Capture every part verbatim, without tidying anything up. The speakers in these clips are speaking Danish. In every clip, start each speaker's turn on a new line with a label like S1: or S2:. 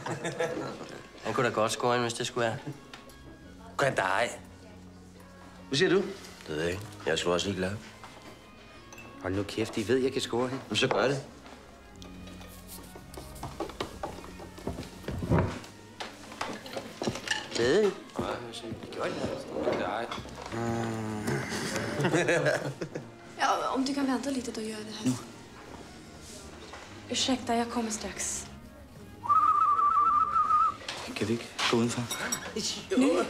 S1: Han kunne da godt score, hvis det skulle være.
S2: Kan han dig? Hvad siger du?
S1: Det ved jeg ikke. Jeg er sgu også ligeglad.
S2: Hold nu kæft, I ved, jeg kan score hende.
S1: Men så gør det. Det ved jeg ikke. Nej, jeg siger, det gør det.
S3: Ja, om du kan vänta lite, då gör jag det här.
S2: Nu.
S3: Ursäkta, jag kommer strax.
S2: Kan vi ikke gå udenfor?
S3: Nu?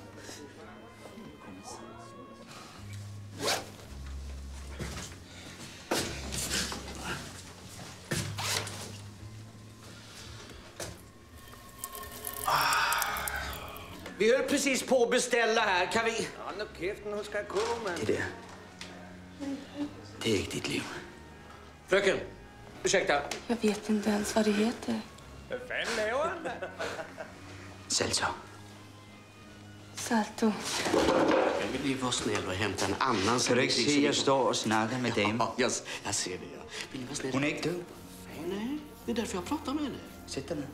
S4: Vi höll precis på att beställa här. Kan vi... Ja, nu käften, hon ska komma.
S2: Det der, det er ikke dit liv.
S4: Fröken, ursäkta.
S3: Jag vet inte ens vad det heter.
S4: Vad fan laver han där?
S2: Salto.
S3: Salto.
S5: Kan vi lige være snäll og hente en anden?
S2: Kan du ikke se, at jeg står og snakker med damen?
S5: Ja, jeg, jeg ser det, ja. Vil I være snäll?
S2: Hun er ikke død.
S5: Nej, det er derfor, jeg prater med henne.
S2: Sæt dig ned.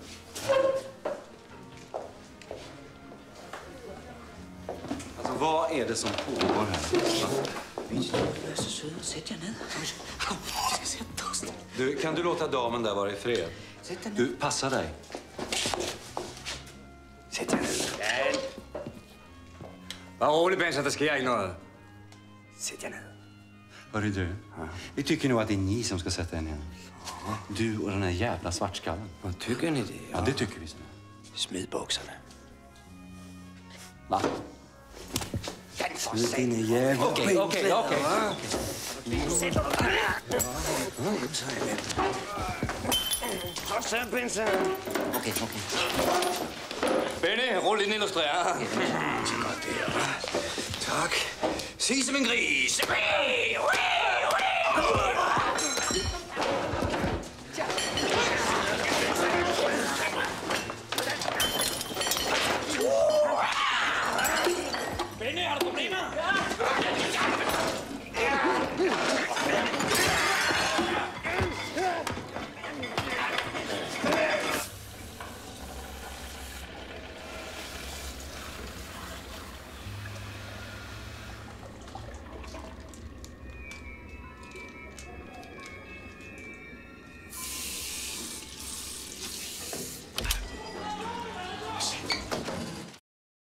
S6: Altså, hvad er det, som pågår her?
S2: Vær så sød. Sæt jer ned.
S5: Vi skal sætte os.
S6: Du, kan du låta damen där vara i fred?
S2: Sæt dig ned.
S6: Du, passa dig.
S2: Sæt dig ned.
S4: Var rolig, Benson, der sker ikke noget.
S2: Sæt jer ned.
S6: Hörru du, vi tycker nog att det är ni som ska sätta henne igen. Du och den här jävla svartskallen.
S2: Vad tycker ni det?
S6: Ja, det tycker vi.
S2: Smid bukserne.
S6: Va?
S2: Smid dine jævla.
S4: Okay, okay, okay.
S2: Sæt dig ned. Så er jeg med.
S4: Godt så, Benson.
S2: Okay, okay.
S4: Benny, rull ind illustrere.
S2: Så godt det her. Tak.
S4: Sig som en gris.
S2: Wee, wee, wee.